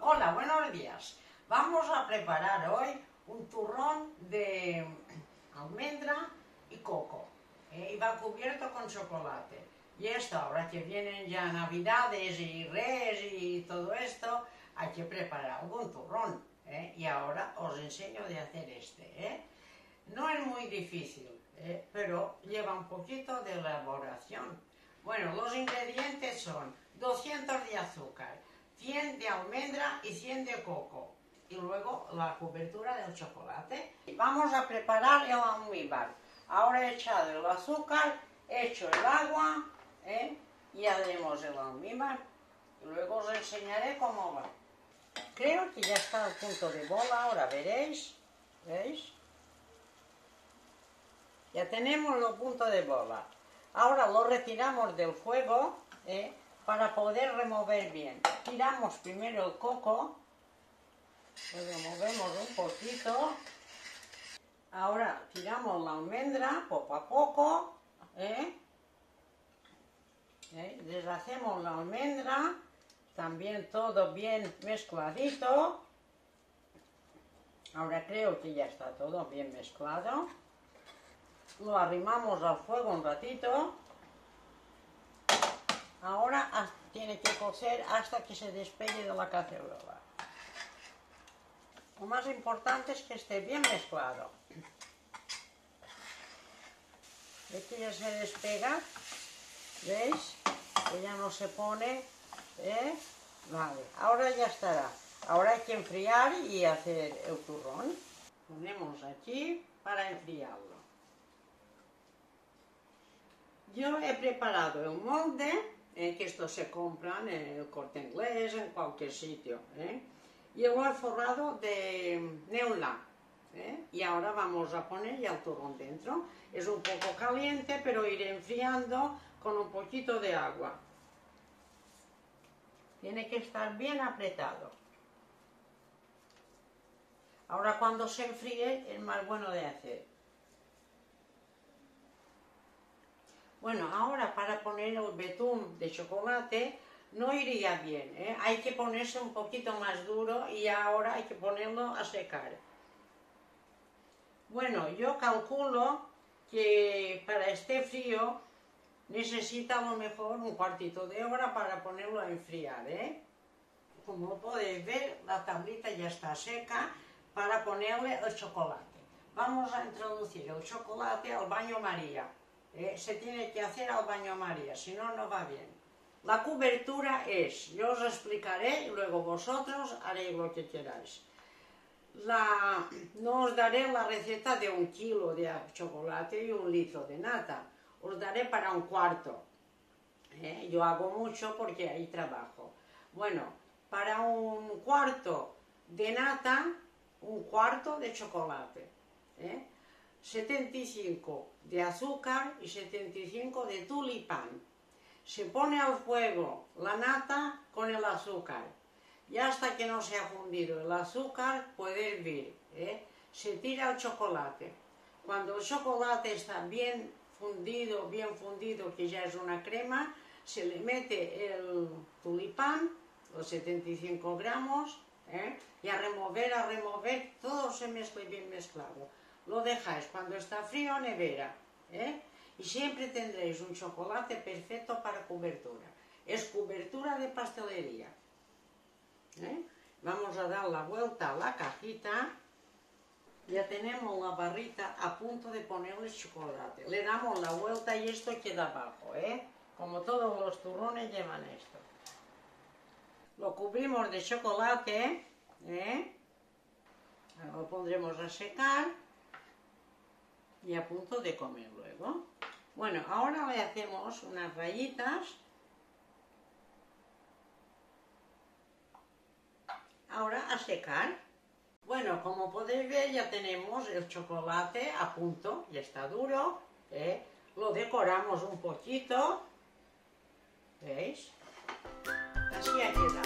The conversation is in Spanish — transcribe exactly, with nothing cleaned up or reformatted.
Hola, buenos días. Vamos a preparar hoy un turrón de almendra y coco. ¿eh? Y va cubierto con chocolate. Y esto, ahora que vienen ya Navidades y Reyes y todo esto, hay que preparar algún turrón. ¿eh? Y ahora os enseño de hacer este. ¿eh? No es muy difícil, ¿eh? pero lleva un poquito de elaboración. Bueno, los ingredientes son doscientos de azúcar, cien de almendra y cien de coco. Y luego la cobertura del chocolate. Vamos a preparar el almíbar. Ahora he echado el azúcar, he hecho el agua, ¿eh? y haremos el almíbar. Y luego os enseñaré cómo va. Creo que ya está al punto de bola, ahora veréis. ¿Veis? Ya tenemos el punto de bola. Ahora lo retiramos del fuego ¿eh? para poder remover bien. Tiramos primero el coco, lo removemos un poquito. Ahora tiramos la almendra poco a poco. ¿eh? ¿Eh? Deshacemos la almendra, también todo bien mezcladito. Ahora creo que ya está todo bien mezclado. Lo arrimamos al fuego un ratito. Ahora tiene que cocer hasta que se despegue de la cacerola. Lo más importante es que esté bien mezclado. ¿Veis que ya se despega? ¿Veis? Que ya no se pone. ¿eh? Vale, ahora ya estará. Ahora hay que enfriar y hacer el turrón. Ponemos aquí para enfriarlo. Yo he preparado el molde, eh, que estos se compran en el Corte Inglés, en cualquier sitio. ¿eh? Y lo he forrado de neulá. ¿eh? Y ahora vamos a poner ya el turrón dentro. Es un poco caliente, pero iré enfriando con un poquito de agua. Tiene que estar bien apretado. Ahora cuando se enfríe es más bueno de hacer. Bueno, ahora para poner el betún de chocolate no iría bien, ¿eh? Hay que ponerse un poquito más duro y ahora hay que ponerlo a secar. Bueno, yo calculo que para este frío necesita a lo mejor un cuartito de hora para ponerlo a enfriar, ¿eh? Como podéis ver, la tablita ya está seca para ponerle el chocolate. Vamos a introducir el chocolate al baño María. Eh, se tiene que hacer al baño María, si no, no va bien. La cobertura es, yo os explicaré y luego vosotros haréis lo que queráis. La, no os daré la receta de un kilo de chocolate y un litro de nata, os daré para un cuarto. Eh, yo hago mucho porque ahí trabajo. Bueno, para un cuarto de nata, un cuarto de chocolate. Eh. setenta y cinco de azúcar y setenta y cinco de tulipán. Se pone al fuego la nata con el azúcar y hasta que no se ha fundido el azúcar puede hervir. ¿eh? Se tira el chocolate. Cuando el chocolate está bien fundido, bien fundido, que ya es una crema, se le mete el tulipán, los setenta y cinco gramos, ¿eh? y a remover, a remover, todo se mezcla bien mezclado. Lo dejáis cuando está frío, nevera, ¿eh? y siempre tendréis un chocolate perfecto para cobertura. Es cobertura de pastelería. ¿eh? Vamos a dar la vuelta a la cajita. Ya tenemos la barrita a punto de ponerle chocolate. Le damos la vuelta y esto queda abajo, ¿eh? Como todos los turrones llevan esto. Lo cubrimos de chocolate, ¿eh? Lo pondremos a secar. Y a punto de comer luego. Bueno, ahora le hacemos unas rayitas. Ahora a secar. Bueno, como podéis ver ya tenemos el chocolate a punto, ya está duro. ¿eh? Lo decoramos un poquito. ¿Veis? Así ha quedado.